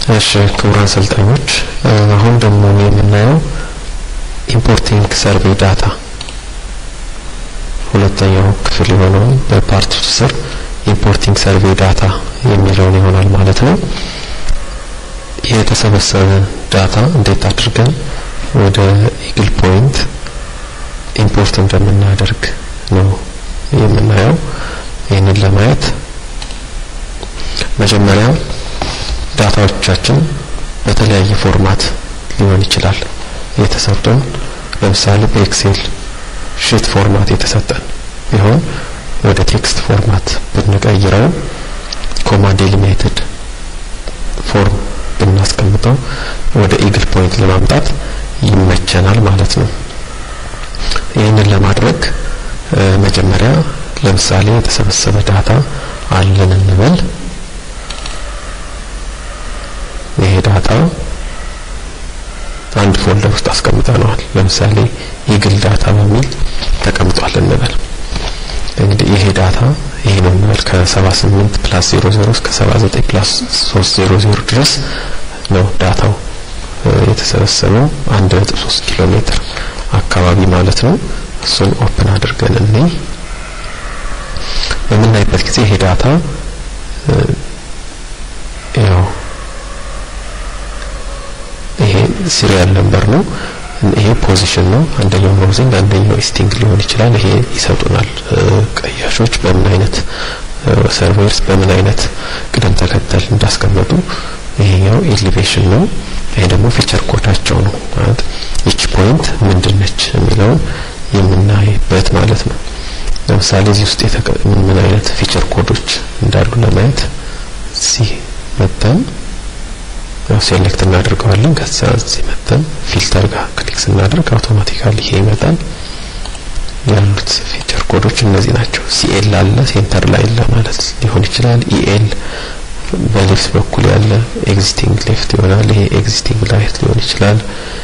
እሺ ክቡራን ሰልጣኞች አሁን ደግሞ የምናየው ኢምፖርቲንግ ሰርቬይ ዳታ ሁለተኛው ክፍል የሆነው በፓርት 2 ስር ኢምፖርቲንግ ሰርቬይ ዳታ የሚለውን ይሆናል ማለት ነው። የተሰበሰበ ዳታ እንዴት አድርገን ወደ ኢግል ፖይንት ኢምፖርት እንደምናደርግ ነው የምናየው። ይሄንን ለማየት መጀመሪያ ዳታዎቻችን በተለያየ ፎርማት ሊሆን ይችላል የተሰጠን። ለምሳሌ በኤክሴል ሺት ፎርማት የተሰጠን ቢሆን ወደ ቴክስት ፎርማት ብንቀይረው ኮማ ዲሊሚትድ ፎርም ብናስቀምጠው ወደ ኢግል ፖይንት ለማምጣት ይመቸናል ማለት ነው። ይሄንን ለማድረግ መጀመሪያ ለምሳሌ የተሰበሰበ ዳታ አለን እንበል። ይሄ ዳታ አንድ ፎልደር ውስጥ አስቀምጠናል። ለምሳሌ ኢግል ዳታ በሚል ተቀምጧል እንበል። እንግዲህ ይሄ ዳታ ይሄ ነው እንበል ከ78 + 00 እስከ 79 + 300 ድረስ ነው ዳታው የተሰበሰበው 1.3 ኪሎ ሜትር አካባቢ ማለት ነው። እሱን ኦፕን አድርገን እንይ። በምናይበት ጊዜ ይሄ ዳታ ያው ይሄ ሲሪያል ነምበር ነው። ይሄ ፖዚሽን ነው። አንደኛው ሮዚንግ አንደኛው ኢስቲንግ ሊሆን ይችላል። ይሄ ይሰጡናል ቀያሾች በምን አይነት ሰርቨርስ በምን አይነት ቅደም ተከተል እንዳስቀመጡ። ይሄኛው ኤሊቬሽን ነው። ይሄ ደግሞ ፊቸር ኮዳቸው ነው ማለት each ፖይንት ምንድነች የሚለው የምናይበት ማለት ነው። ለምሳሌ እዚህ ውስጥ ምን አይነት ፊቸር ኮዶች እንዳሉ ለማየት እዚህ መተን ሴሌክት እናደርጋለን። ከዛ እዚህ መተን ፊልተር ጋር ክሊክ ስናደርግ አውቶማቲካሊ ይሄ ይመጣል። ያሉት ፊቸር ኮዶች እነዚህ ናቸው። ሲኤል አለ ሴንተር ላይ ማለት ሊሆን ይችላል። ኢኤል በሌፍት በኩል ያለ ኤግዚስቲንግ ሌፍት ይሆናል። ይሄ ኤግዚስቲንግ ራይት ሊሆን ይችላል።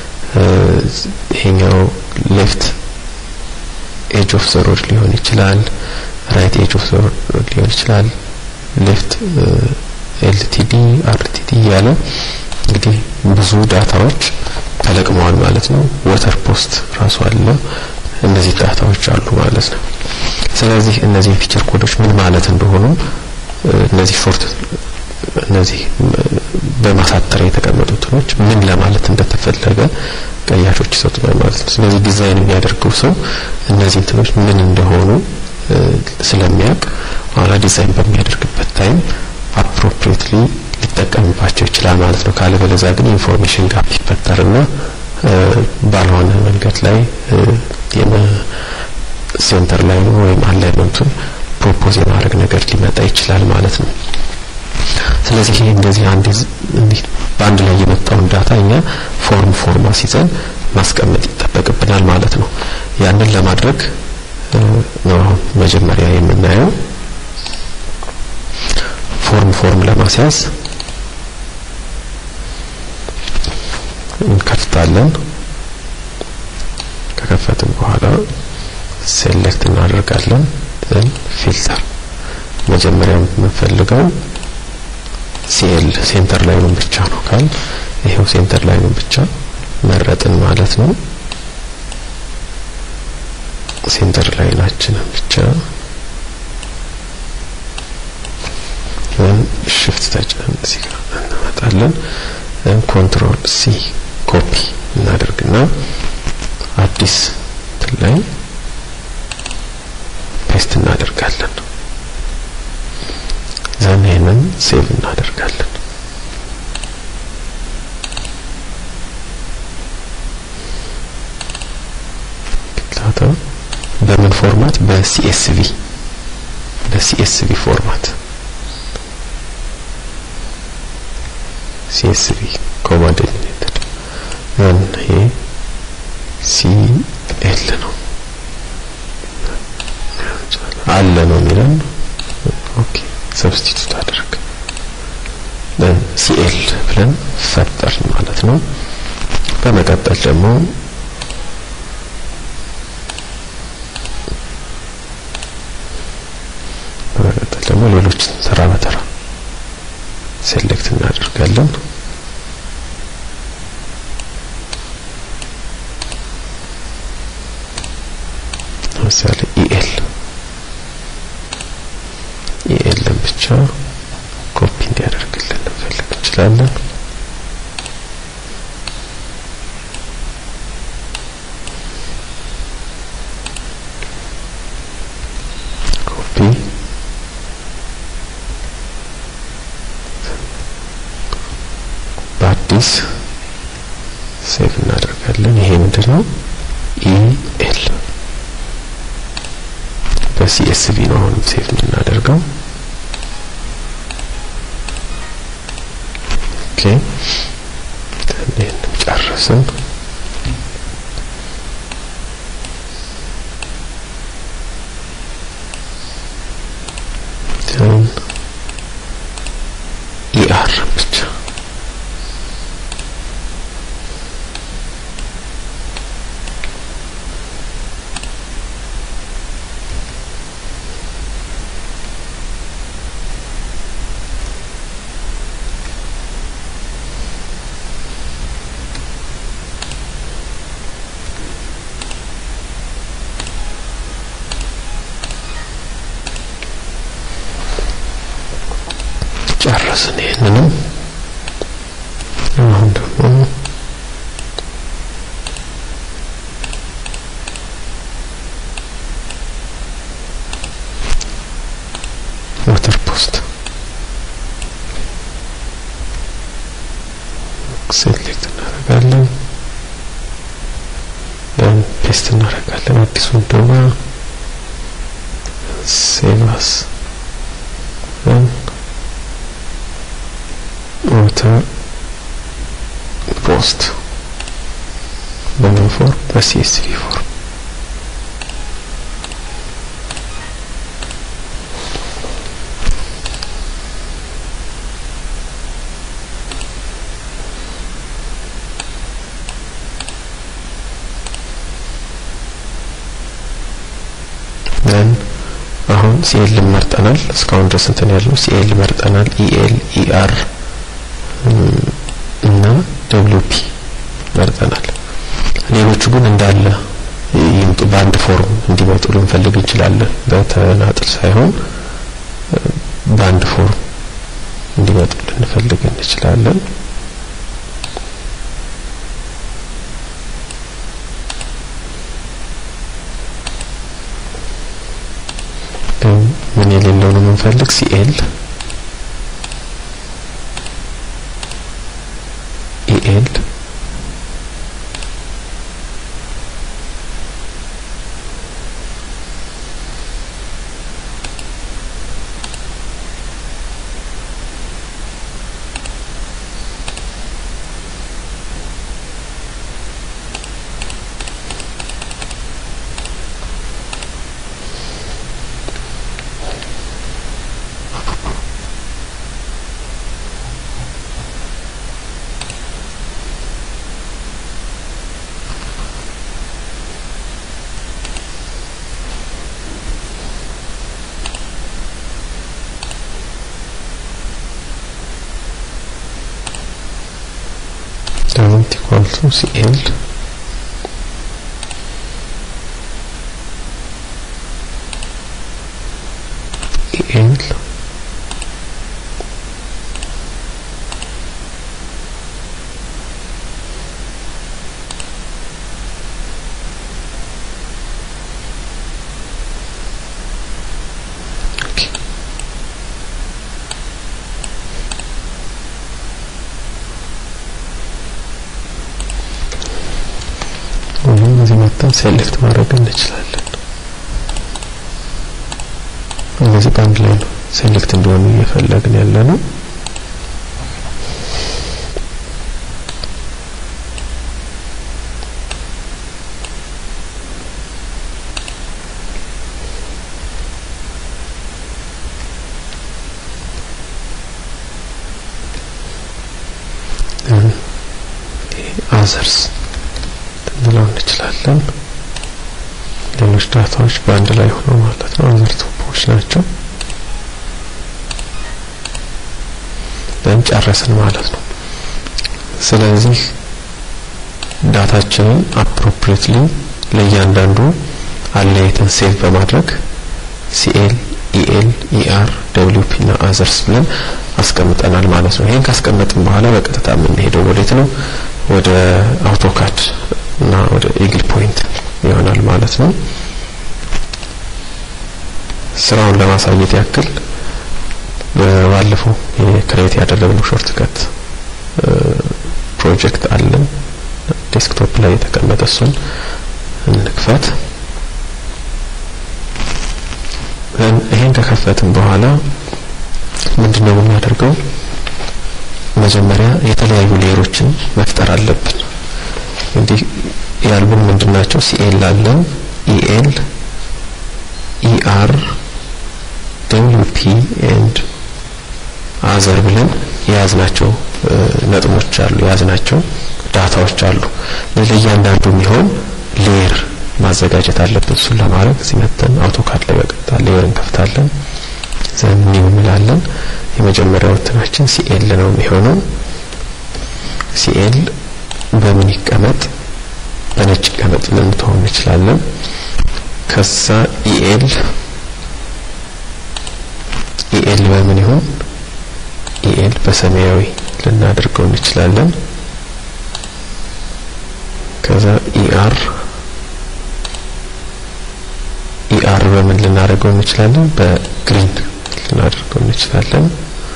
ይሄኛው ሌፍት ኤጅ ኦፍ ዘ ሮድ ሊሆን ይችላል። ራይት ኤጅ ኦፍ ዘ ሮድ ሊሆን ይችላል። ሌፍት ኤልቲዲ አርቲዲ ያለ እንግዲህ ብዙ ዳታዎች ተለቅመዋል ማለት ነው። ወተር ፖስት ራሱ አለ። እነዚህ ዳታዎች አሉ ማለት ነው። ስለዚህ እነዚህ ፊቸር ኮዶች ምን ማለት እንደሆኑ እነዚህ ሾርት እነዚህ በማሳጠር የተቀመጡት ኖች ምን ለማለት እንደተፈለገ ቀያሾች ይሰጡናል ማለት ነው። ስለዚህ ዲዛይን የሚያደርገው ሰው እነዚህ እንትኖች ምን እንደሆኑ ስለሚያውቅ ኋላ ዲዛይን በሚያደርግበት ታይም አፕሮፕሪየትሊ ሊጠቀምባቸው ይችላል ማለት ነው። ካለበለዚያ ግን ኢንፎርሜሽን ጋፕ ይፈጠርና ባልሆነ መንገድ ላይ ሴንተር ላይ ወይም አላይመንቱን ፕሮፖዝ የማድረግ ነገር ሊመጣ ይችላል ማለት ነው። ስለዚህ እንደዚህ በአንድ ላይ የመጣውን ዳታ እኛ ፎርም አስይዘን ማስቀመጥ ይጠበቅብናል ማለት ነው። ያንን ለማድረግ ነው መጀመሪያ የምናየው ፎርም ለማስያዝ እንከፍታለን። ከከፈትን በኋላ ሴሌክት እናደርጋለን። ፊልተር መጀመሪያ የምንፈልገው ሲኤል ሴንተር ላይኑን ብቻ ነው ካል ይሄው ሴንተር ላይኑን ብቻ መረጥን ማለት ነው። ሴንተር ላይናችንን ብቻ shift ተጭነን እዚህ ጋር እንመጣለን። ኮንትሮል ሲ ኮፒ እናደርግና አዲስ ላይ ፔስት እናደርጋለን። ዘመንን ሴቭ እናደርጋለን። ዳታ በምን ፎርማት? በሲኤስቪ ፎርማት CSV comma delimited ይሄ CL ነው አለ ነው የሚለን ኦኬ ሰብስቲቱት አድርግ CL ብለን ፈጠር ማለት ነው። በመቀጠል ደግሞ ሌሎች ተራ በተራ ሴሌክት እናደርጋለን። ብቻ ኮፒ እንዲያደርግልን እንፈልግ እንችላለን ኮፒ በአዲስ ሴቭ እናደርጋለን ይሄ ምንድነው ኢኤል በሲኤስቪ ነው አሁን ሴቭ እናደርገው ኦኬ ተነን ጨርሰን ኢአር ብቻ ጨረስን ይሄንን አሁን ደግሞ ዋተር ፖስት ሴሌክት እናደርጋለን then ፔስት እናደርጋለን አዲሱን ደግሞ ሴቫስ water post button for the CSV form then አሁን ሲኤል መርጠናል እስካሁን ድረስ እንትን ያለው ሲኤል መርጠናል ኢኤል ኢአር እና ደብሊውፒ መርጠናል ሌሎቹ ግን እንዳለ ይምጡ ባንድ ፎርም እንዲመጡ ልንፈልግ እንችላለን በተናጥል ሳይሆን ባንድ ፎርም እንዲመጡ ልንፈልግ እንችላለን ምን የሌለው ነው የምንፈልግ ሲኤል ኢኤል equal to CL EL ሴሌክት ማድረግ እንችላለን እነዚህ ባንድ ላይ ነው ሴሌክት እንደሆነ እየፈለግን ያለነው others እንላለን እንችላለን ሌሎች ዳታዎች ባንድ ላይ ሆነው ማለት ነው አዘር ቶፖች ናቸው ጨረስን ማለት ነው ስለዚህ ዳታችንን appropriately ለእያንዳንዱ አለይተን ሴቭ በማድረግ CL ኢኤል ኢአር ደብሊውፒ እና አዘርስ ብለን አስቀምጠናል ማለት ነው። ይሄን ካስቀመጥን በኋላ በቀጥታ የምንሄደው ወዴት ነው? ወደ አውቶካድ እና ወደ ኢግል ፖይንት ይሆናል ማለት ነው። ስራውን ለማሳየት ያክል ባለፈው ክሬት ያደረግነው ሾርትከት ፕሮጀክት አለን ዴስክቶፕ ላይ የተቀመጠ እሱን እንክፈት። ይሄን ከከፈትን በኋላ ምንድነው የምናደርገው? መጀመሪያ የተለያዩ ሌየሮችን መፍጠር አለብን። እንግዲህ ያሉን ምንድናቸው? ሲኤል አለን፣ ኢኤል ኢአር ደብሊውፒ ኤንድ አዘር ብለን የያዝናቸው ነጥቦች አሉ፣ የያዝናቸው ዳታዎች አሉ። ለእያንዳንዱ የሚሆን ሌየር ማዘጋጀት አለብን። እሱን ለማድረግ እዚህ መተን አውቶካድ ላይ በቀጥታ ሌየር እንከፍታለን። ዘን ኒው እንላለን። የመጀመሪያው እንትናችን ሲኤል ነው የሚሆነው። ሲኤል በምን ይቀመጥ? በነጭ ይቀመጥ ልንተው እንችላለን። ከዛ ኢኤል በምን ይሁን? ኢኤል በሰማያዊ ልናደርገው እንችላለን። ከዛ ኢአር በምን ልናደርገው እንችላለን? በግሪን ልናደርገው እንችላለን።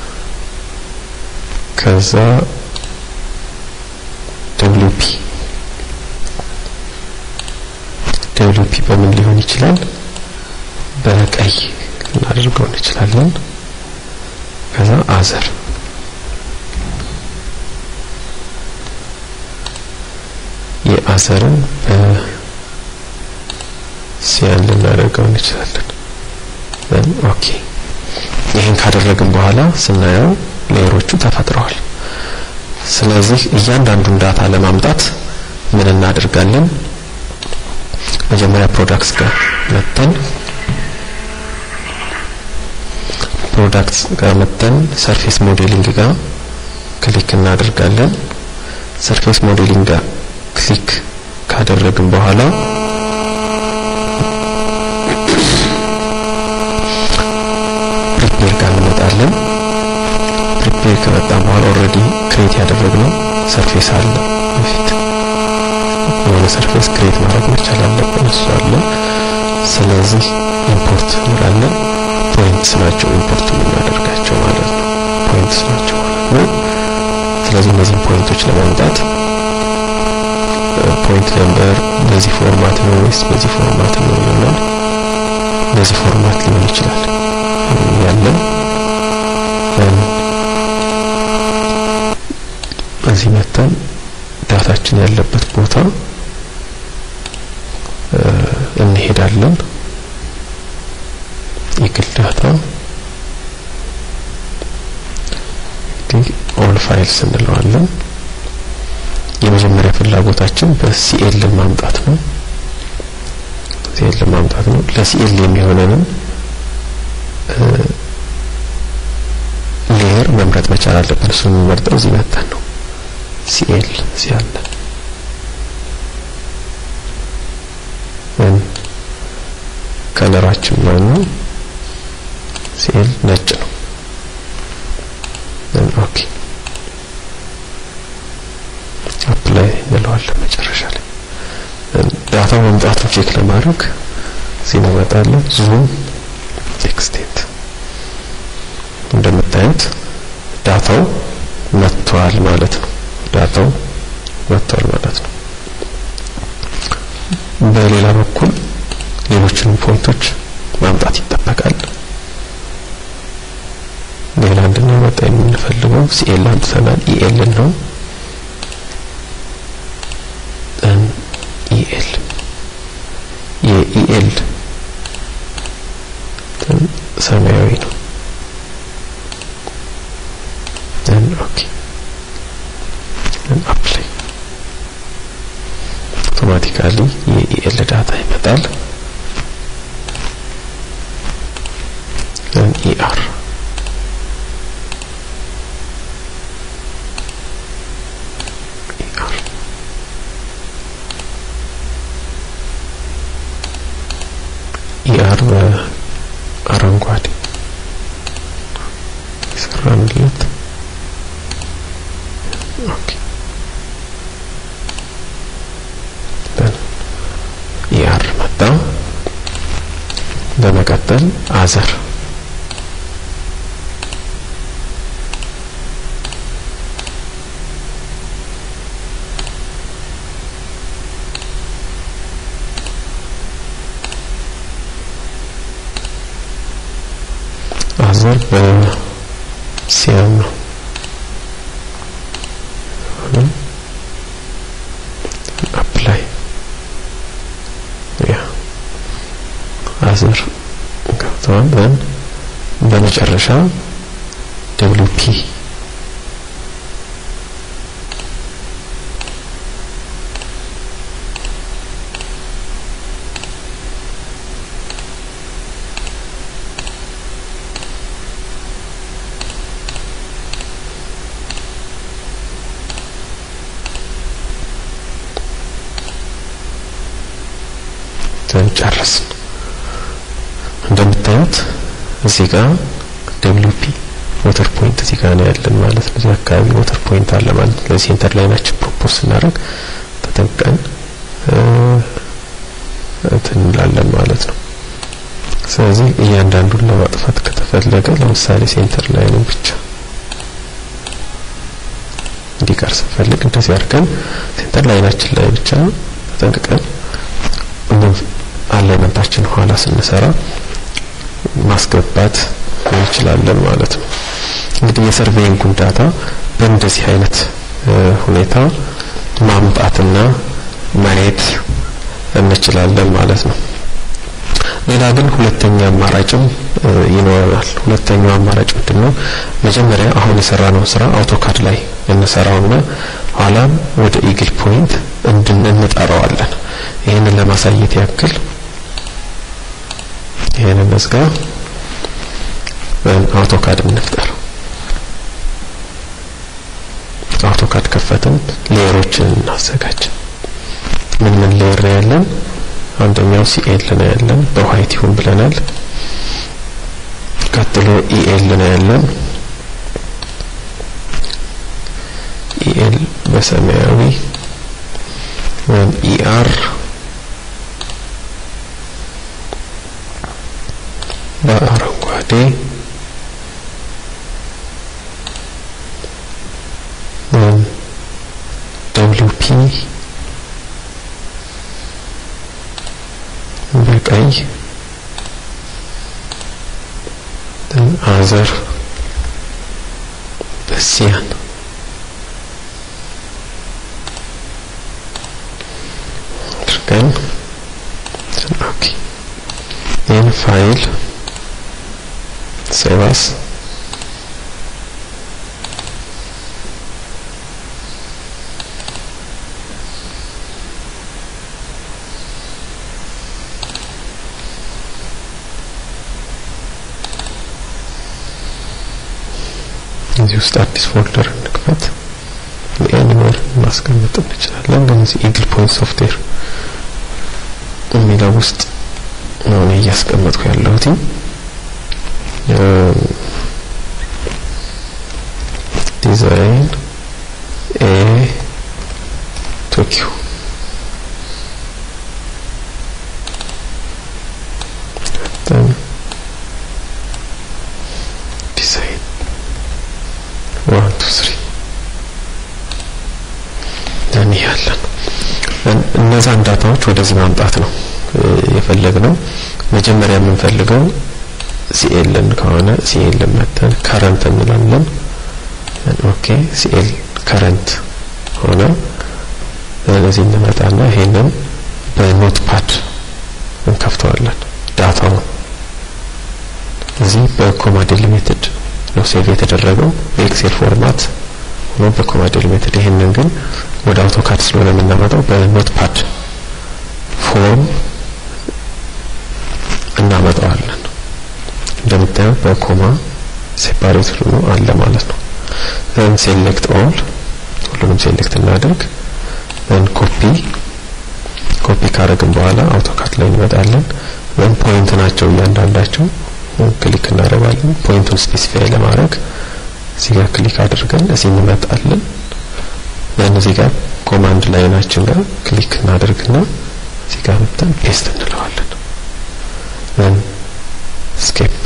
ከዛ ደብሊውፒ በምን ሊሆን ይችላል? በቀይ ልናደርገው እንችላለን። ከዛ አዘር የአዘርን በሲያን ልናደርገው እንችላለን። ኦኬ ይሄን ካደረግን በኋላ ስናየው ሌየሮቹ ተፈጥረዋል። ስለዚህ እያንዳንዱን ዳታ ለማምጣት ምን እናደርጋለን? መጀመሪያ ፕሮዳክትስ ጋር መተን ሰርፌስ ሞዴሊንግ ጋር ክሊክ እናደርጋለን። ሰርፌስ ሞዴሊንግ ጋር ክሊክ ካደረግን በኋላ ፕሪፔር ጋር እንመጣለን። ፕሪፔር ከመጣን በኋላ ኦልሬዲ ክሬት ያደረግነው ሰርፌስ አለ። በፊት የሆነ ሰርፌስ ክሬት ማድረግ መቻል አለብን፣ እሱ አለ። ስለዚህ ኢምፖርት እንላለን። ፖይንትስ ናቸው ኢምፖርት የምናደርጋቸው ማለት ነው። ፖይንትስ ናቸው ማለት ነው። ስለዚህ እነዚህ ፖይንቶች ለማምጣት ፖይንት ነምበር በዚህ ፎርማት ነው ወይስ በዚህ ፎርማት ነው ይሆናል? በዚህ ፎርማት ሊሆን ይችላል ያለን። እዚህ መተን ዳታችን ያለበት ቦታ እንሄዳለን። የግል ዳታ ኦል ፋይልስ እንለዋለን። የመጀመሪያ ፍላጎታችን በሲኤል ማምጣት ነው። ለሲኤል የሚሆነንን ሌየር መምረጥ መቻል አለብን። እሱን መርጠው እዚህ መተን ነው ሲኤል ሲያለ ከለራችን ነው ሲኤል ነጭ ነው። ኦኬ አፕላይ እንለዋለን። መጨረሻ ላይ ዳታው መምጣቱን ቼክ ለማድረግ እዚህ እንመጣለን። ዙም ኤክስቴንት እንደምታዩት ዳታው መጥቷል ማለት ነው። በሌላ በኩል ሌሎችን ፖይንቶች ማምጣት ይጠበቃል። ሌላ እንድናመጣ የምንፈልገው ሲኤል አምጥተናል። ኢኤል ነው። የኢኤል ሰማያዊ ነው። ኦኬ አፕላይ አውቶማቲካሊ የኢኤል ዳታ ይመጣል። ኢአር ኢአር በአረንጓዴ then other በሲያም ነው apply other ገብቷል then በመጨረሻ WP ጨርስ እንደምታዩት እዚህ ጋር WP water point እዚህ ጋር ነው ያለን ማለት ነው እዚህ አካባቢ water point አለ ማለት ነው ለሴንተር ላይናችን ፕሮፖዝ እናደርግ ተጠንቀን እንላለን ማለት ነው ስለዚህ እያንዳንዱን ለማጥፋት ከተፈለገ ለምሳሌ ሴንተር ላይኑን ብቻ እንዲቀር ስንፈልግ እንደዚህ አድርገን ሴንተር ላይናችን ላይ ብቻ ተጠንቀን አላይመንታችን ኋላ ስንሰራ ማስገባት እንችላለን ማለት ነው እንግዲህ የሰርቬይንግ ዳታ በእንደዚህ አይነት ሁኔታ ማምጣትና ማየት እንችላለን ማለት ነው ሌላ ግን ሁለተኛ አማራጭም ይኖራል ሁለተኛው አማራጭ ምንድነው መጀመሪያ አሁን የሰራነው ስራ አውቶካድ ላይ እንሰራውና ኋላም ወደ ኢግል ፖይንት እንጠራዋለን ይሄንን ለማሳየት ያክል ይሄንን መስጋ አውቶካድ እንፍጠር አውቶካድ ከፈትን ሌየሮችን እናዘጋጅ ምን ሌየር ያለን አንደኛው CL ነው ያለን በዋይት ይሁን ብለናል ቀጥሎ EL ነው ያለን EL በሰማያዊ ወይም ER በአረንጓዴ WP በቀይ other በሲያን አድርገን ኦኬ ይህን ፋይል save as እዚህ ውስጥ አዲስ ፎልደር እንክፈት ኤኒዌር ማስቀመጥ እንችላለን ለዚህ ኢግል ፖይንት ሶፍትዌር የሚለው ውስጥ ነው እያስቀመጥኩ ያለሁት design a Tokyo then design 1 2 3 then ያለን እነዛን ዳታዎች ወደዚህ ማምጣት ነው የፈለግነው መጀመሪያ የምንፈልገው CL ከሆነ CL መተን current እንላለን ኦኬ CL current ሆነ ስለዚህ እንመጣና ይሄንን በኖትፓድ እንከፍተዋለን ዳታው እዚህ በኮማ ዲሊሚትድ ነው ሴቭ የተደረገው በኤክሴል ፎርማት ነው በኮማ ዲሊሚትድ ይሄንን ግን ወደ አውቶካድ ስለሆነ የምናመጣው በኖትፓድ ፎርም እናመጣዋለን እንደምታዩ በኮማ ሴፓሬት ሆኖ አለ ማለት ነው then select all ሁሉንም ሴሌክት እናድርግ then ኮፒ ካረግን በኋላ አውቶካድ ላይ እንመጣለን then ፖይንት ናቸው እያንዳንዳቸው ክሊክ እናደርጋለን ፖይንቱን ስፔሲፋይ ለማድረግ እዚህ ጋር ክሊክ አድርገን እዚህ እንመጣለን then እዚህ ጋር ኮማንድ ላይናችን ጋር ክሊክ እናደርግና እዚህ ጋር መጥተን ፔስት እንለዋለን then escape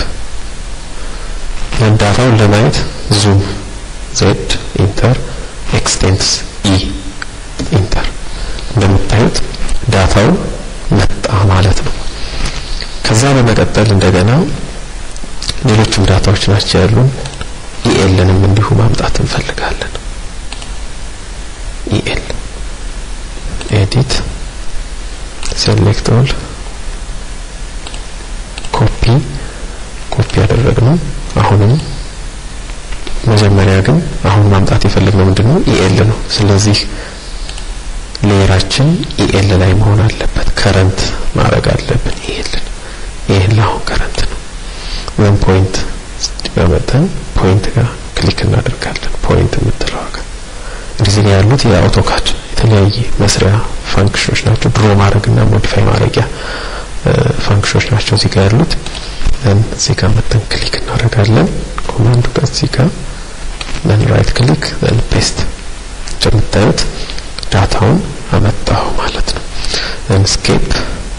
ዳታውን ለማየት zoom z enter extends e enter እንደምታዩት ዳታው መጣ ማለት ነው ከዛ በመቀጠል እንደገና ሌሎችም ዳታዎች ናቸው ያሉን ELንም እንዲሁ ማምጣት እንፈልጋለን EL edit select all copy ያደረግነው አሁንም መጀመሪያ ግን አሁን ማምጣት የፈለግነው ምንድነው EL ነው ስለዚህ ሌየራችን EL ላይ መሆን አለበት ከረንት ማድረግ አለብን EL አሁን ከረንት ነው ወይም ፖይንት በመጠን ፖይንት ጋር ክሊክ እናደርጋለን ፖይንት የምትለው ጋር እዚህ ላይ ያሉት የአውቶካድ የተለያየ መስሪያ ፋንክሽኖች ናቸው ድሮ ማድረግና ሞዲፋይ ማድረጊያ ፋንክሽኖች ናቸው እዚህ ጋር ያሉት እዚህ ጋር መተን ክሊክ እናደርጋለን ኮማንዱ ጋር እዚህ ጋር then right click then paste እንደምታዩት ዳታውን አመጣው ማለት ነው then escape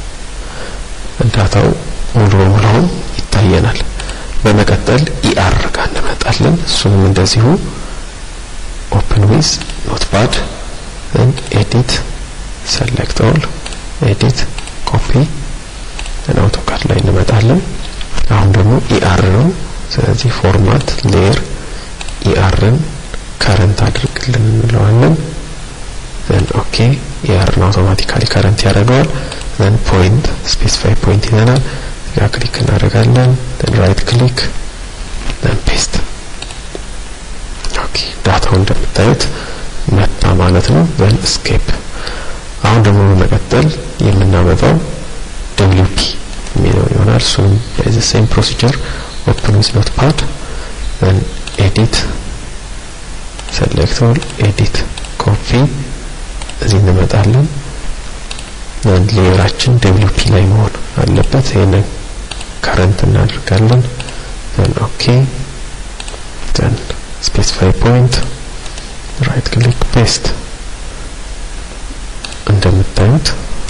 ዳታው ሙሉ በሙሉ ይታየናል በመቀጠል ER ጋር እንመጣለን እሱንም እንደዚሁ open with notepad then edit select all edit copy then AutoCAD ላይ እንመጣለን አሁን ደግሞ ER ነው ስለዚህ ፎርማት ሌየር ERን ከረንት አድርግልን እንለዋለን then okay ER አውቶማቲካሊ ከረንት ያደርጋል then point specify point ይለናል ያ ክሊክ እናደርጋለን then right click then paste okay ዳታው እንደምታዩት መጣ ማለት ነው then escape አሁን ደግሞ በመቀጠል የምናመጣው WP የሚለው ይሆናል እሱም the same procedure open with notepad then edit select all edit copy እዚህ እንመጣለን then ሌየራችን WP ላይ መሆን አለበት ይሄንን ከረንት እናደርጋለን then okay then specify point right click paste እንደምታዩት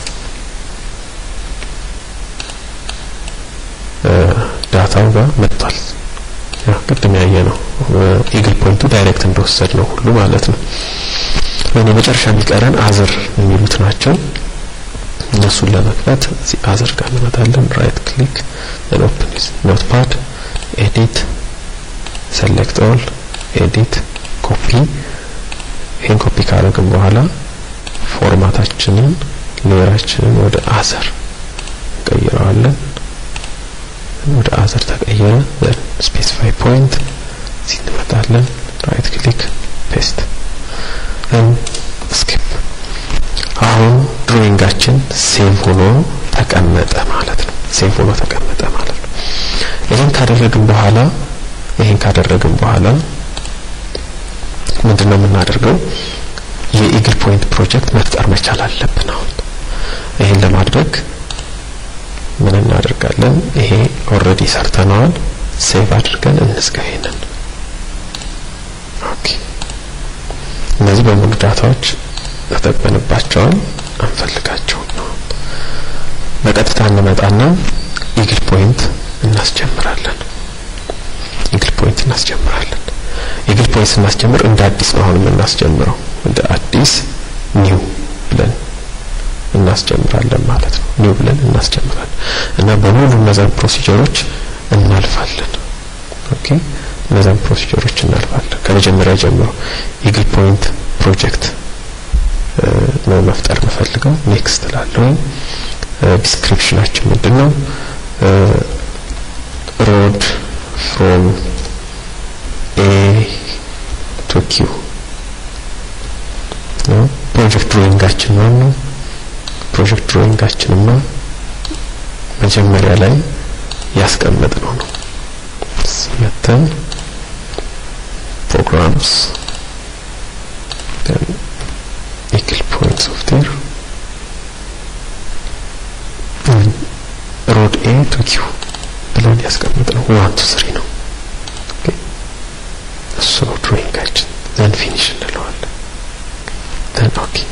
ዳታው ጋር መጥቷል ያ ቅድም ያየነው ኢግል ፖይንቱ ዳይሬክት እንደወሰድ ነው ሁሉ ማለት ነው ለኔ መጨረሻ የሚቀረን አዘር የሚሉት ናቸው እነሱን ለመክፈት እዚህ አዘር ጋር እንመጣለን right click then open with notepad edit select all edit copy ይሄን ኮፒ ካደረግን በኋላ ፎርማታችንን ሌየራችንን ወደ አዘር ቀይረዋለን ወደ አዘር ተቀየረ then specify point እዚህ እንመጣለን right click paste then skip አሁን ድሮይንጋችን ሴቭ ሆኖ ተቀመጠ ማለት ነው ሴቭ ሆኖ ተቀመጠ ማለት ነው ይሄን ካደረግን በኋላ ምንድነው የምናደርገው የኢግል ፖይንት ፕሮጀክት መፍጠር መቻል አለብን አሁን ይሄን ለማድረግ ምን እናደርጋለን ይሄ ኦሬዲ ሰርተናል ሴቭ አድርገን እንዝጋው ይሄንን ኦኬ እነዚህ በሙሉ ዳታዎች ተጠቅመንባቸዋል አንፈልጋቸው ነው በቀጥታ እንመጣና ኢግል ፖይንት እናስጀምራለን ኢግል ፖይንት ስናስጀምር እንደ አዲስ ነው አሁን እናስጀምረው እንደ አዲስ ኒው ብለን እናስጀምራለን ማለት ነው ኒው ብለን እናስጀምራለን እና በሙሉ እነዛን ፕሮሲጀሮች እናልፋለን ኦኬ እነዛን ፕሮሲጀሮች እናልፋለን ከመጀመሪያ ጀምሮ ኢግል ፖይንት ፕሮጀክት ነው መፍጠር መፈልገው ኔክስት ላለው ዲስክሪፕሽናችን ምንድነው road from A to Q ነው ፕሮጀክት ድሮይንጋችን ነው ፕሮጀክት ድሮይንጋችንማ መጀመሪያ ላይ ያስቀመጥነው ነው መተን programs then equal points of there road A to Q ብለን ያስቀመጥነው 1 to 3 ነው ኦኬ so ድሮይንጋችን then finish እንለዋለን then okay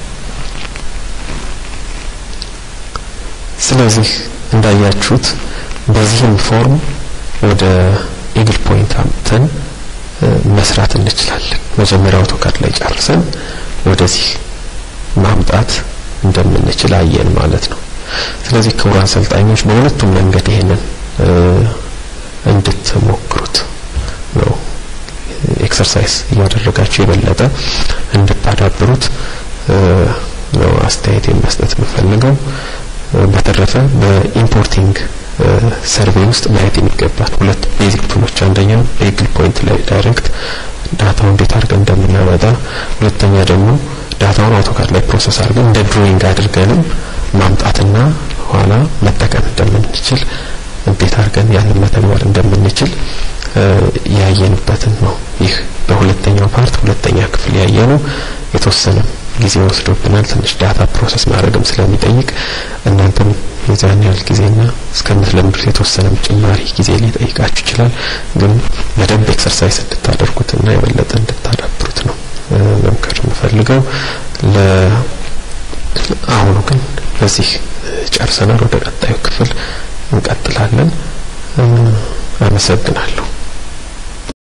ስለዚህ እንዳያችሁት በዚህም ፎርም ወደ ኢግል ፖይንት አምጥተን መስራት እንችላለን። መጀመሪያ አውቶካድ ላይ ጨርሰን ወደዚህ ማምጣት እንደምንችል አየን ማለት ነው። ስለዚህ ክቡራን አሰልጣኞች በሁለቱም መንገድ ይሄንን እንድትሞክሩት ነው ኤክሰርሳይዝ እያደረጋችሁ የበለጠ እንድታዳብሩት ነው አስተያየት መስጠት የምፈልገው። በተረፈ በኢምፖርቲንግ ሰርቬይ ውስጥ ማየት የሚገባን ሁለት ቤዚክ ቱሎች፣ አንደኛው ኢግል ፖይንት ላይ ዳይሬክት ዳታውን እንዴት አድርገን እንደምናመጣ፣ ሁለተኛ ደግሞ ዳታውን አውቶካድ ላይ ፕሮሰስ አድርገን እንደ ድሮይንግ አድርገንም ማምጣትና ኋላ መጠቀም እንደምንችል እንዴት አድርገን ያንን መተግበር እንደምንችል ያየንበትን ነው። ይህ በሁለተኛው ፓርት ሁለተኛ ክፍል ያየነው የተወሰነ ጊዜ ወስዶብናል። ትንሽ ዳታ ፕሮሰስ ማድረግም ስለሚጠይቅ እናንተም የዛን ያህል ጊዜና እስከምትለምዱት የተወሰነም ጭማሪ ጊዜ ሊጠይቃችሁ ይችላል። ግን በደንብ ኤክሰርሳይዝ እንድታደርጉትና የበለጠ እንድታዳብሩት ነው መምከር የምፈልገው። አሁን ግን በዚህ ጨርሰናል። ወደ ቀጣዩ ክፍል እንቀጥላለን። አመሰግናለሁ።